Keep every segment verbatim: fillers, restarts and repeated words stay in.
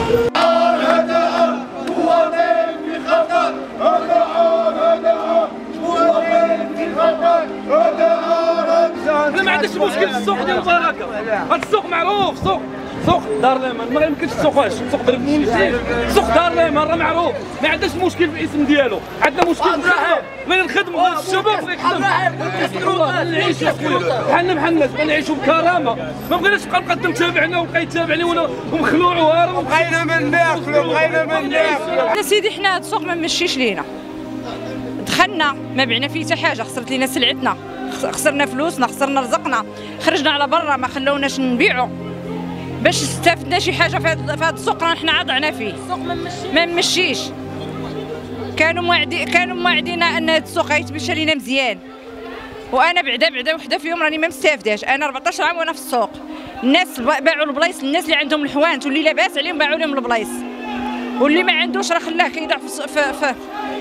انا ما عنديش مشكل في السوق ديال البركه، هذا السوق معروف، سوق سوق دار ليمان ما يمكنش تسوقهاش، سوق درب مونسي، سوق دار ليمان راه معروف، ما عندناش مشكل في الاسم ديالو، عندنا مشكل في الخدمه، بغينا نخدموا الشباب والله نعيشوا بحالنا بحال الناس، بغينا نعيشوا بكرامه، ما بغيناش نبقى نقدم تابعنا وبقى يتابعني ومخلوع وهارب، بغينا من ناكلوا بغينا من ناكلوا. يا سيدي حنا هذا السوق ما مشيش لينا، دخلنا ما بعنا فيه حتى حاجه، خسرت لينا سلعتنا، خسرنا فلوسنا، خسرنا رزقنا، خرجنا على برا ما خلوناش نبيعوا باش استفدنا شي حاجه في هذا السوق راه حنا عضعنا فيه. السوق ما مشيش ما مشيش، كانوا موعدين كانوا موعدينا ان هذا السوق غيتمشى لينا مزيان، وانا بعدا بعدا وحده فيهم راني ما مستافداش، انا أربعطاش عام وانا في السوق، الناس باعوا البلايص، الناس اللي عندهم الحوانت واللي لاباس عليهم باعوا لهم البلايص، واللي ما عندوش راه خلاه كيضيع في, في, في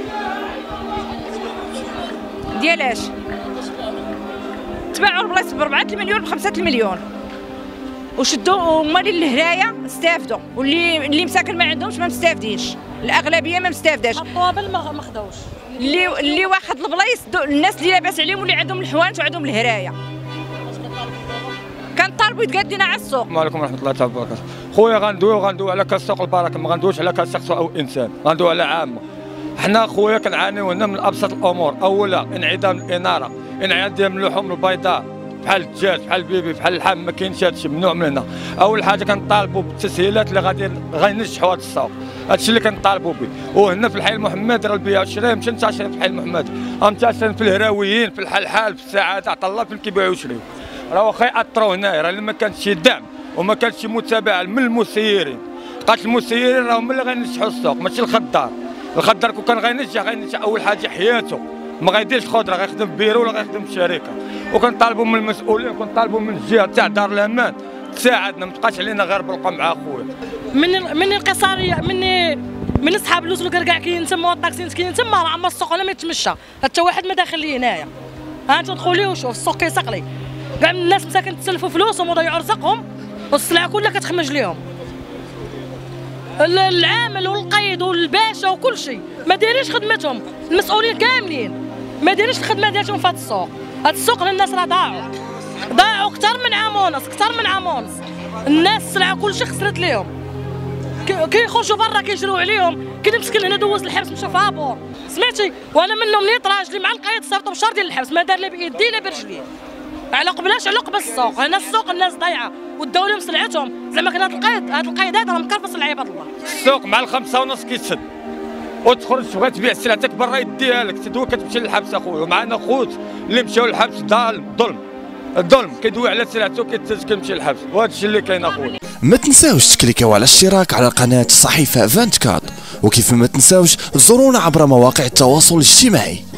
ديالاش تباعوا البلايص بربعة المليون بخمسة المليون وشدوا، هما اللي الهرايه استافدوا، واللي اللي مساكن ما عندهمش ما مستافدينش، الاغلبيه ما مستافداش، الطوابل ما خداوش، اللي اللي واخد البلايص الناس اللي لاباس عليهم واللي عندهم الحوانت وعندهم الهرايه. كنطالبوا يتقاد لنا على السوق. السلام عليكم ورحمه الله تعالى وبركاته. خويا غندويو غندويو على كاس سوق البركه، ما غندويوش على كاس شخص او انسان، غندويو على عامه. حنا خويا كنعانيو هنا من ابسط الامور، اولا انعدام الاناره، انعدام اللحوم البيضاء بحال الدجاج بحال البيبي بحال اللحم، ما كاينش هادشي ممنوع من هنا. اول حاجه كنطالبوا بالتسهيلات اللي غادي غينجحوا هذا السوق، هادشي اللي كنطالبوا به. وهنا في الحي المحمدي راه البيع والشراء ماشي منتشرين في الحي المحمدي، منتشرين في الهراويين، في الحلحال، في السعاده، عطا الله فين كيبيعوا ويشريو. راه واخا ياثروا هنايا، راه ما كانش شي دعم وما كانش شي متابعه من المسيرين، بقات المسيرين راهم اللي غينجحوا السوق ماشي الخضار. الخضار كون كان غينجح غينجح اول حاجه حياته، ما غيديرش خضره، غيخدم في بيرو ولا غيخدم في شركه. وكنطالبوا من المسؤولين، كنطالبوا من الجهه تاع دار الامان تساعدنا، ما تبقاش علينا غير بالقمع مع خويا. من من القصاريه من من اصحاب اللوز كاع كاين تما والطاكسين كاين تما، راه عما السوق انا ما يتمشى، حتى واحد ما داخل لي هنايا. ها انت دخلي وشوف السوق كيسقلي، كاع الناس مساكن تسلفوا فلوسهم وضيعوا رزقهم والسلعه كلها كتخمج ليهم. العامل والقيد والباشا وكل شيء ما دايرينش خدمتهم، المسؤولين كاملين ما دايرينش الخدمه ديالهم في هذا السوق. هذا السوق الناس راه ضاعوا ضاعوا اكثر من عام ونص، اكثر من عام ونص. الناس السلعه كل شيء خسرت ليهم، كيخرجوا برا كيجروا عليهم، كاين مسكين هنا دوز الحبس مشى في هابور سمعتي، وانا منهم نيط راجلي مع القيد صيفطوا بشهر ديال الحبس، ما دار لا بيدي لا برجليه، على قبلاش على قبل السوق. هنا السوق الناس ضايعه وداو لهم سلعتهم، زعما كان هذا القيد هذا القيد هذا راه مكرفص العباد الله. السوق مع الخمسه ونص كيتسد وتخرج تبغي تبيع سلعتك برا يديها لك، تدوي كتمشي للحبس اخويا. ومعنا خوت اللي مشاو للحبس ظالم ظلم الظلم، كيدوي على سلعته كيتسد كيمشي للحبس، وهذا الشيء اللي كاين اخويا. ما تنساوش تكليكاو على الاشتراك على قناه الصحيفه أربعة وعشرين، وكيف ما تنساوش تزورونا عبر مواقع التواصل الاجتماعي.